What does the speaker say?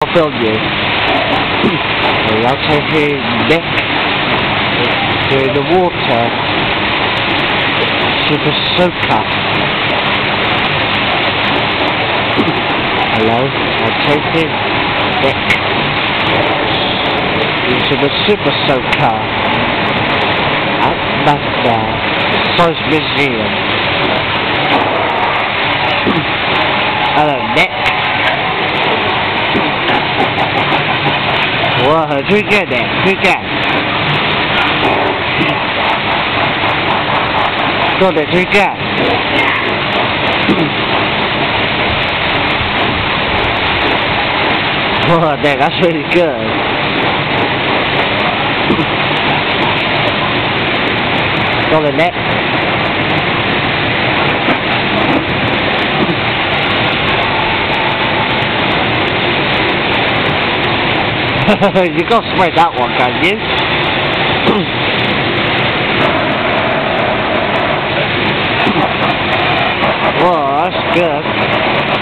I'll film you. I'll take his neck to the water. Super soaker. Hello, I'll take his neck into the super soaker at Magna Science Museum. Hello, neck. Whoa, do get there, do get. Got it, do get. Whoa, that's really good. Got it, neck. You can't spread that one, can you? Whoa, that's good.